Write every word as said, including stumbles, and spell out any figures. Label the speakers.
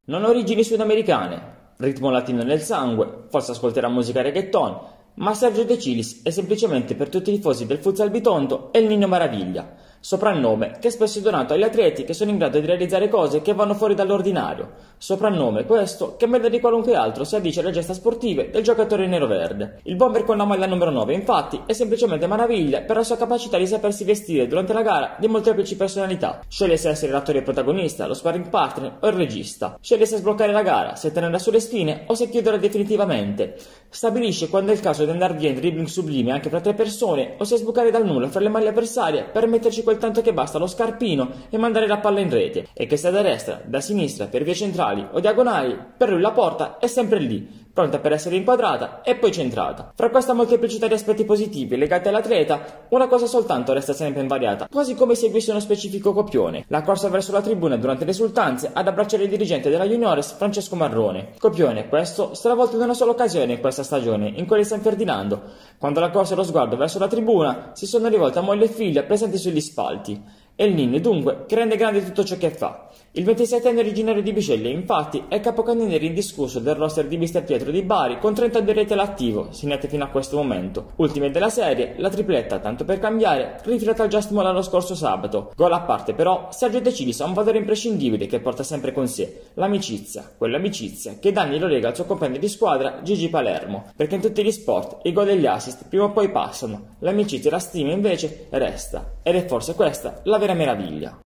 Speaker 1: Non ha origini sudamericane, ritmo latino nel sangue, forse ascolterà musica reggaeton, ma Sergio De Cilis è semplicemente per tutti i tifosi del futsal Bitonto è il Nino Maraviglia, soprannome che spesso è donato agli atleti che sono in grado di realizzare cose che vanno fuori dall'ordinario, soprannome questo che meglio di qualunque altro si addice alle gesta sportive del giocatore nero-verde. Il bomber con la maglia numero nove infatti è semplicemente Maraviglia per la sua capacità di sapersi vestire durante la gara di molteplici personalità. Sceglie se essere l'attore protagonista, lo sparring partner o il regista. Sceglie se sbloccare la gara, se tenerla sulle spine o se chiuderla definitivamente. Stabilisce quando è il caso di andare via in dribbling sublime anche fra tre persone o se sbucare dal nulla fra le maglie avversarie per metterci quel tanto che basta lo scarpino e mandare la palla in rete, e che sia da destra, da sinistra, per vie centrali o diagonali, per lui la porta è sempre lì, pronta per essere inquadrata e poi centrata. Fra questa molteplicità di aspetti positivi legati all'atleta, una cosa soltanto resta sempre invariata, quasi come seguisse uno specifico copione: la corsa verso la tribuna durante le esultanze ad abbracciare il dirigente della Juniores Francesco Marrone. Copione questo stravolto in una sola occasione in questa stagione, in quella di San Ferdinando, quando la corsa e lo sguardo verso la tribuna si sono rivolti a moglie e figlia presenti sugli spalti. È il Ninni, dunque, che rende grande tutto ciò che fa. Il ventisettenne originario di Biceglie, infatti, è capocannoniere indiscusso del roster di mister Pietro di Bari, con trentadue reti all'attivo, segnate fino a questo momento. Ultime della serie, la tripletta, tanto per cambiare, rifilata al Just Mola lo scorso sabato. Gol a parte, però, Sergio De Cilis ha un valore imprescindibile che porta sempre con sé: l'amicizia, quell'amicizia che da anni lo lega al suo compagno di squadra Gigi Palermo, perché in tutti gli sport i gol e gli assist prima o poi passano, l'amicizia e la stima invece resta, ed è forse questa la vera meraviglia.